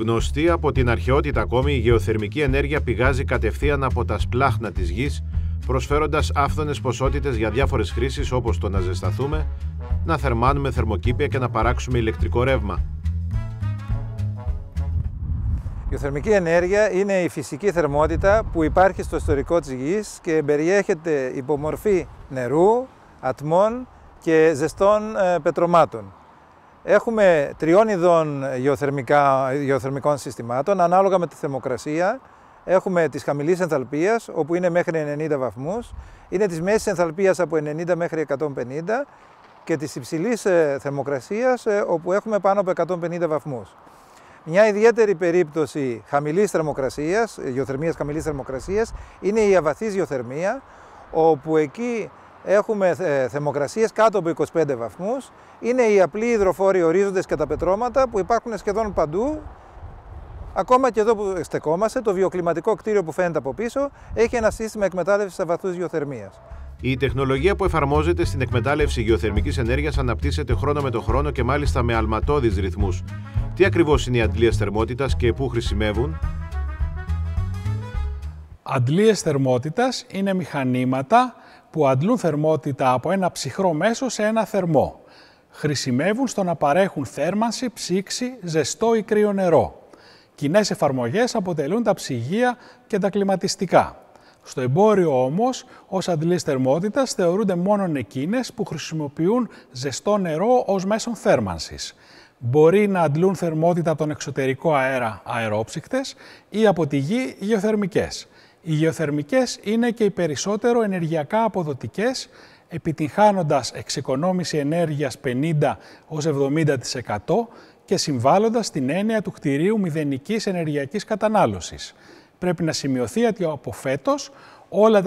Γνωστή από την αρχαιότητα ακόμη, η γεωθερμική ενέργεια πηγάζει κατευθείαν από τα σπλάχνα της γης, προσφέροντας άφθονες ποσότητες για διάφορες χρήσεις, όπως το να ζεσταθούμε, να θερμάνουμε θερμοκήπια και να παράξουμε ηλεκτρικό ρεύμα. Η γεωθερμική ενέργεια είναι η φυσική θερμότητα που υπάρχει στο ιστορικό της γης και περιέχεται υπό μορφή νερού, ατμών και ζεστών πετρωμάτων. Έχουμε τριών ειδών γεωθερμικών συστημάτων, ανάλογα με τη θερμοκρασία. Έχουμε της χαμηλής ενθαλπίας, όπου είναι μέχρι 90 βαθμούς, είναι της μέσης ενθαλπίας από 90 μέχρι 150 και της υψηλής θερμοκρασίας, όπου έχουμε πάνω από 150 βαθμούς. Μια ιδιαίτερη περίπτωση χαμηλής θερμοκρασίας, γεωθερμίας χαμηλής θερμοκρασίας, είναι η αβαθής γεωθερμία, όπου εκεί έχουμε θερμοκρασίες κάτω από 25 βαθμούς. Είναι οι απλοί υδροφόροι ορίζοντες και τα πετρώματα που υπάρχουν σχεδόν παντού. Ακόμα και εδώ που στεκόμαστε, το βιοκλιματικό κτίριο που φαίνεται από πίσω έχει ένα σύστημα εκμετάλλευσης αβαθούς γεωθερμίας. Η τεχνολογία που εφαρμόζεται στην εκμετάλλευση γεωθερμικής ενέργειας αναπτύσσεται χρόνο με το χρόνο και μάλιστα με αλματώδεις ρυθμούς. Τι ακριβώς είναι οι αντλίες θερμότητας και πού χρησιμεύουν? Αντλίες θερμότητας είναι μηχανήματα που αντλούν θερμότητα από ένα ψυχρό μέσο σε ένα θερμό. Χρησιμεύουν στο να παρέχουν θέρμανση, ψήξη, ζεστό ή κρύο νερό. Κοινές εφαρμογές αποτελούν τα ψυγεία και τα κλιματιστικά. Στο εμπόριο όμως, ως αντλίες θερμότητας θεωρούνται μόνο εκείνες που χρησιμοποιούν ζεστό νερό ως μέσον θέρμανσης. Μπορεί να αντλούν θερμότητα από τον εξωτερικό αέρα αερόψυκτες ή από τη γη γεωθερμικές. Οι γεωθερμικές είναι και οι περισσότερο ενεργειακά αποδοτικές, επιτυγχάνοντας εξοικονόμηση ενέργειας 50-70% και συμβάλλοντας στην έννοια του κτηρίου μηδενικής ενεργειακής κατανάλωσης. Πρέπει να σημειωθεί ότι από φέτος όλα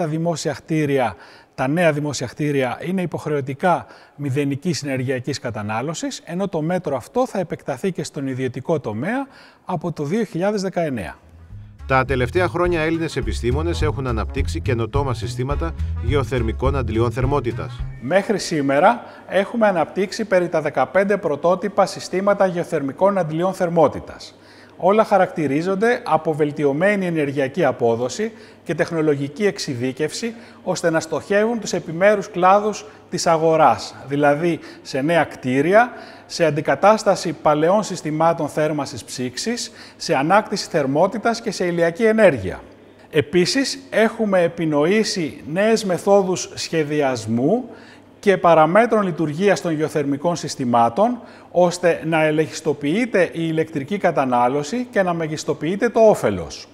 τα νέα δημόσια κτίρια είναι υποχρεωτικά μηδενικής ενεργειακής κατανάλωσης, ενώ το μέτρο αυτό θα επεκταθεί και στον ιδιωτικό τομέα από το 2019. Τα τελευταία χρόνια Έλληνες επιστήμονες έχουν αναπτύξει καινοτόμα συστήματα γεωθερμικών αντλιών θερμότητας. Μέχρι σήμερα έχουμε αναπτύξει περί τα 15 πρωτότυπα συστήματα γεωθερμικών αντλιών θερμότητας. Όλα χαρακτηρίζονται από βελτιωμένη ενεργειακή απόδοση και τεχνολογική εξειδίκευση, ώστε να στοχεύουν τους επιμέρους κλάδους της αγοράς, δηλαδή σε νέα κτίρια, σε αντικατάσταση παλαιών συστημάτων θέρμανσης ψήξης, σε ανάκτηση θερμότητας και σε ηλιακή ενέργεια. Επίσης, έχουμε επινοήσει νέες μεθόδους σχεδιασμού και παραμέτρων λειτουργίας των γεωθερμικών συστημάτων, ώστε να ελεγχιστοποιείται η ηλεκτρική κατανάλωση και να μεγιστοποιείται το όφελος.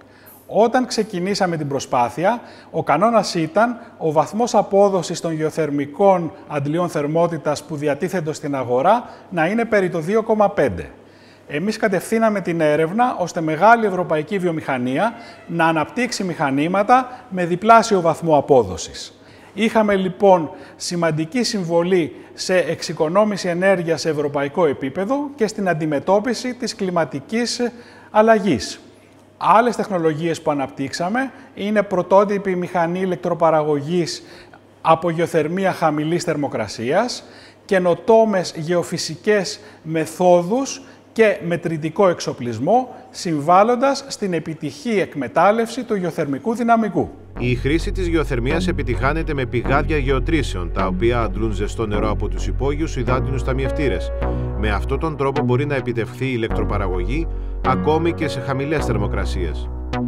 Όταν ξεκινήσαμε την προσπάθεια, ο κανόνας ήταν ο βαθμός απόδοσης των γεωθερμικών αντλιών θερμότητας που διατίθενται στην αγορά να είναι περί το 2,5. Εμείς κατευθύναμε την έρευνα ώστε μεγάλη ευρωπαϊκή βιομηχανία να αναπτύξει μηχανήματα με διπλάσιο βαθμό απόδοσης. Είχαμε λοιπόν σημαντική συμβολή σε εξοικονόμηση ενέργειας σε ευρωπαϊκό επίπεδο και στην αντιμετώπιση της κλιματικής αλλαγής. Άλλες τεχνολογίες που αναπτύξαμε είναι πρωτότυπη μηχανή ηλεκτροπαραγωγής από γεωθερμία χαμηλής θερμοκρασίας, καινοτόμες γεωφυσικές μεθόδους και μετρητικό εξοπλισμό, συμβάλλοντας στην επιτυχή εκμετάλλευση του γεωθερμικού δυναμικού. Η χρήση της γεωθερμίας επιτυχάνεται με πηγάδια γεωτρήσεων, τα οποία αντλούν ζεστό νερό από τους υπόγειους υδάτινους ταμιευτήρες. Με αυτόν τον τρόπο μπορεί να επιτευχθεί η ηλεκτροπαραγωγή ακόμη και σε χαμηλές θερμοκρασίες.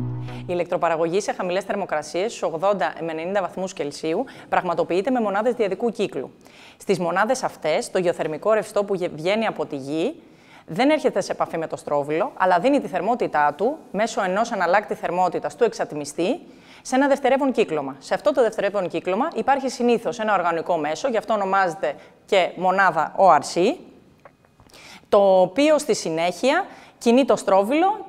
Η ηλεκτροπαραγωγή σε χαμηλές θερμοκρασίες, στους 80 με 90 βαθμούς Κελσίου, πραγματοποιείται με μονάδες διαδικού κύκλου. Στις μονάδες αυτές, το γεωθερμικό ρευστό που βγαίνει από τη γη δεν έρχεται σε επαφή με το στρόβιλο, αλλά δίνει τη θερμότητά του μέσω ενός αναλλάκτη θερμότητας του εξατμιστή σε ένα δευτερεύον κύκλωμα. Σε αυτό το δευτερεύον κύκλωμα υπάρχει συνήθως ένα οργανικό μέσο, γι' αυτό ονομάζεται και μονάδα ORC, το οποίο στη συνέχεια κινεί το στρόβιλο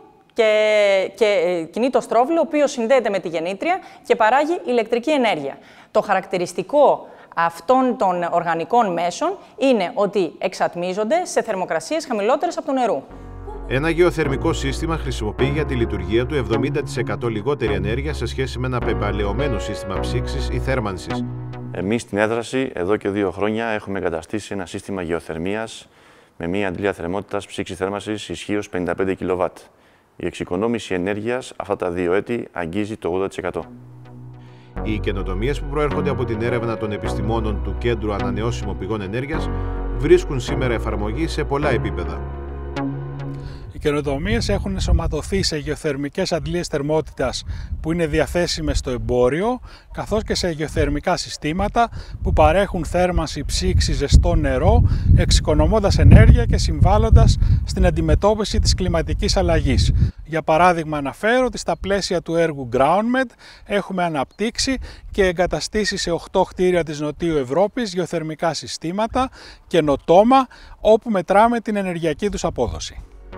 κινεί το στρόβιλο, ο οποίος συνδέεται με τη γεννήτρια και παράγει ηλεκτρική ενέργεια. Το χαρακτηριστικό αυτών των οργανικών μέσων είναι ότι εξατμίζονται σε θερμοκρασίες χαμηλότερες από του νερού. Ένα γεωθερμικό σύστημα χρησιμοποιεί για τη λειτουργία του 70% λιγότερη ενέργεια σε σχέση με ένα πεπαλαιωμένο σύστημα ψήξης ή θέρμανσης. Εμείς στην έδραση εδώ και 2 χρόνια έχουμε εγκαταστήσει ένα σύστημα γεωθερμίας με μια αντλία θερμότητας ψήξης θέρμανσης ισχύως 55 kW. Η εξοικονόμηση ενέργειας αυτά τα 2 έτη αγγίζει το 80%. Οι καινοτομίες που προέρχονται από την έρευνα των επιστημόνων του Κέντρου Ανανεώσιμων Πηγών Ενέργειας βρίσκουν σήμερα εφαρμογή σε πολλά επίπεδα. Οι καινοτομίες έχουν ενσωματωθεί σε γεωθερμικές αντλίες θερμότητας που είναι διαθέσιμες στο εμπόριο, καθώς και σε γεωθερμικά συστήματα που παρέχουν θέρμανση, ψήξη, ζεστό νερό, εξοικονομώντας ενέργεια και συμβάλλοντας στην αντιμετώπιση της κλιματικής αλλαγής. Για παράδειγμα, αναφέρω ότι στα πλαίσια του έργου GroundMed έχουμε αναπτύξει και εγκαταστήσει σε 8 κτίρια της Νοτιού Ευρώπης γεωθερμικά συστήματα καινοτόμα, όπου μετράμε την ενεργειακή τους απόδοση.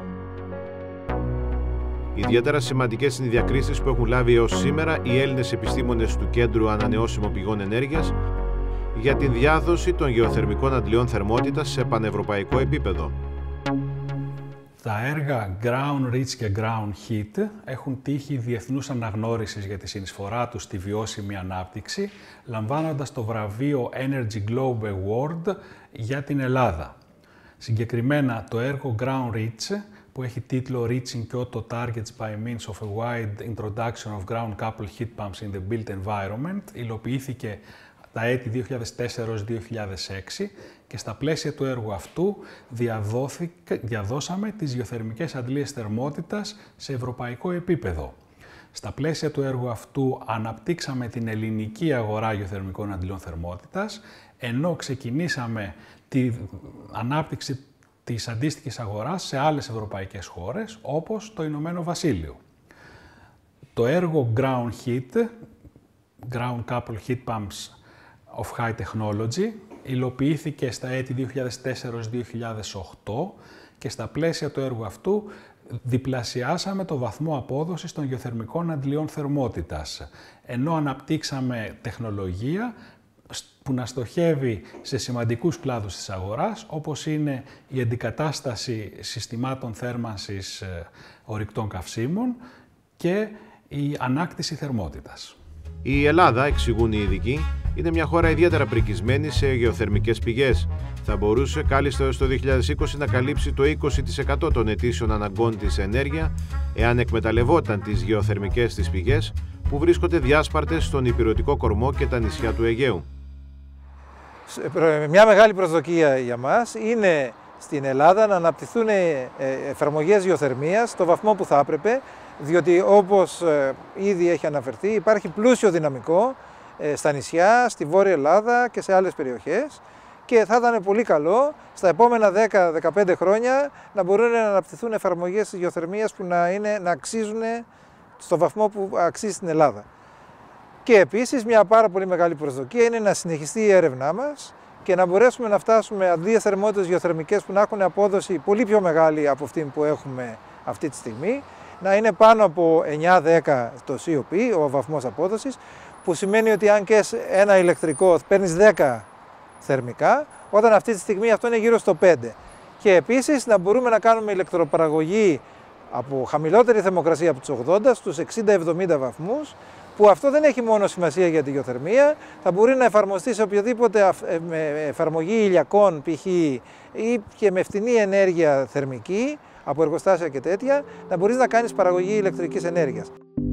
Ιδιαίτερα σημαντικές είναι οι διακρίσεις που έχουν λάβει έως σήμερα οι Έλληνες επιστήμονες του Κέντρου Ανανεώσιμων Πηγών Ενέργειας για την διάδοση των γεωθερμικών αντλιών θερμότητας σε πανευρωπαϊκό επίπεδο. Τα έργα Ground Reach και Ground Heat έχουν τύχει διεθνούς αναγνώρισης για τη συνεισφορά τους στη βιώσιμη ανάπτυξη, λαμβάνοντας το βραβείο Energy Globe Award για την Ελλάδα. Συγκεκριμένα το έργο Ground Reach, που έχει τίτλο Reaching Kyoto Targets by means of a wide introduction of ground-coupled heat pumps in the built environment, υλοποιήθηκε τα έτη 2004-2006 και στα πλαίσια του έργου αυτού διαδώσαμε τις γεωθερμικές αντλίες θερμότητας σε ευρωπαϊκό επίπεδο. Στα πλαίσια του έργου αυτού αναπτύξαμε την ελληνική αγορά γεωθερμικών αντλιών θερμότητας, ενώ ξεκινήσαμε την ανάπτυξη της αντίστοιχης αγοράς σε άλλες ευρωπαϊκές χώρες, όπως το Ηνωμένο Βασίλειο. Το έργο Ground Heat, Ground Coupled Heat Pumps of High Technology, υλοποιήθηκε στα έτη 2004-2008 και στα πλαίσια του έργου αυτού διπλασιάσαμε το βαθμό απόδοσης των γεωθερμικών αντλιών θερμότητας, ενώ αναπτύξαμε τεχνολογία που να στοχεύει σε σημαντικούς κλάδους της αγοράς, όπως είναι η αντικατάσταση συστημάτων θέρμανσης ορυκτών καυσίμων και η ανάκτηση θερμότητας. Η Ελλάδα, εξηγούν οι ειδικοί, είναι μια χώρα ιδιαίτερα πρικισμένη σε γεωθερμικές πηγές. Θα μπορούσε κάλλιστα έως το 2020 να καλύψει το 20% των ετήσιων αναγκών της ενέργεια, εάν εκμεταλλευόταν τις γεωθερμικές της πηγές που βρίσκονται διάσπαρτες στον ηπειρωτικό κορμό και τα νησιά του Αιγαίου. Μια μεγάλη προσδοκία για μας είναι στην Ελλάδα να αναπτυχθούν εφαρμογές γεωθερμίας στο βαθμό που θα έπρεπε, διότι όπως ήδη έχει αναφερθεί υπάρχει πλούσιο δυναμικό στα νησιά, στη Βόρεια Ελλάδα και σε άλλες περιοχές και θα ήταν πολύ καλό στα επόμενα 10-15 χρόνια να μπορούν να αναπτυχθούν εφαρμογές γεωθερμίας που να αξίζουν στο βαθμό που αξίζει στην Ελλάδα. Και επίσης μια πάρα πολύ μεγάλη προσδοκία είναι να συνεχιστεί η έρευνά μας και να μπορέσουμε να φτάσουμε αντλίες θερμότητες γεωθερμικές που να έχουν απόδοση πολύ πιο μεγάλη από αυτή που έχουμε αυτή τη στιγμή, να είναι πάνω από 9-10 το COP, ο βαθμός απόδοσης, που σημαίνει ότι αν και ένα ηλεκτρικό παίρνεις 10 θερμικά, όταν αυτή τη στιγμή αυτό είναι γύρω στο 5. Και επίσης να μπορούμε να κάνουμε ηλεκτροπαραγωγή από χαμηλότερη θερμοκρασία από τους 80 στους 60-70 βαθμούς, που αυτό δεν έχει μόνο σημασία για τη γεωθερμία, θα μπορεί να εφαρμοστεί σε οποιοδήποτε εφαρμογή ηλιακών π.χ. ή και με φτηνή ενέργεια θερμική, από εργοστάσια και τέτοια, να μπορείς να κάνεις παραγωγή ηλεκτρικής ενέργειας.